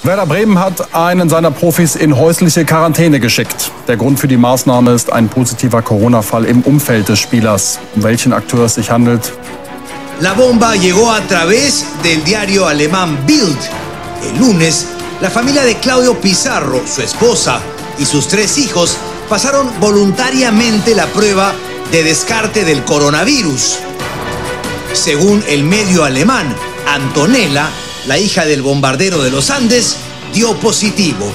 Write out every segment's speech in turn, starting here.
Werder Bremen hat einen seiner Profis in häusliche Quarantäne geschickt. Der Grund für die Maßnahme ist ein positiver Corona-Fall im Umfeld des Spielers. Um welchen Akteur es sich handelt? La bomba llegó a través del diario alemán Bild. El lunes, la familia de Claudio Pizarro, su esposa y sus 3 hijos pasaron voluntariamente la prueba de descarte del coronavirus. Según el medio alemán, Antonella, la hija del bombardero de los Andes, dio positivo.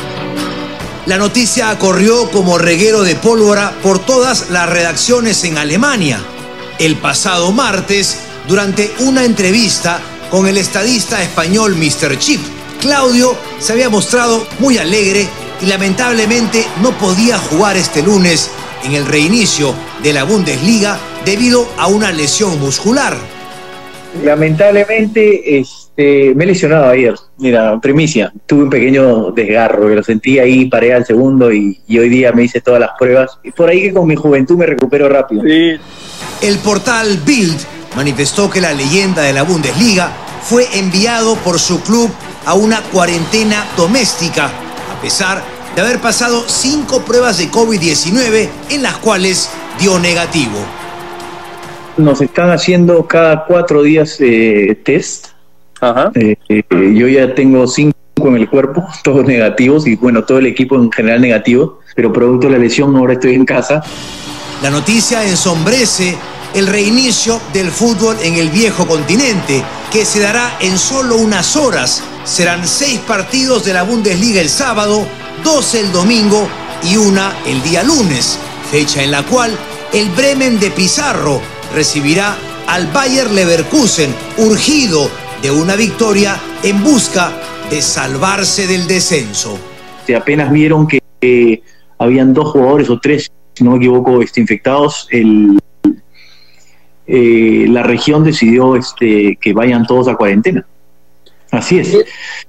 La noticia corrió como reguero de pólvora por todas las redacciones en Alemania. El pasado martes, durante una entrevista con el estadista español Mr. Chip, Claudio se había mostrado muy alegre y lamentablemente no podía jugar este lunes en el reinicio de la Bundesliga debido a una lesión muscular. Lamentablemente me he lesionado ayer. Mira, primicia, tuve un pequeño desgarro, que lo sentí ahí, paré al segundo y hoy día me hice todas las pruebas. Y por ahí que con mi juventud me recupero rápido. Sí. El portal Bild manifestó que la leyenda de la Bundesliga fue enviado por su club a una cuarentena doméstica, a pesar de haber pasado 5 pruebas de COVID-19 en las cuales dio negativo. Nos están haciendo cada 4 días test. Ajá. Yo ya tengo 5 en el cuerpo, todos negativos, y bueno, todo el equipo en general negativo, pero producto de la lesión ahora estoy en casa. La noticia ensombrece el reinicio del fútbol en el viejo continente, que se dará en solo unas horas. Serán 6 partidos de la Bundesliga el sábado, 2 el domingo y 1 el día lunes, fecha en la cual el Bremen de Pizarro recibirá al Bayer Leverkusen, urgido de una victoria en busca de salvarse del descenso. Apenas vieron que habían 2 jugadores o 3, si no me equivoco, infectados, la región decidió que vayan todos a cuarentena. Así es.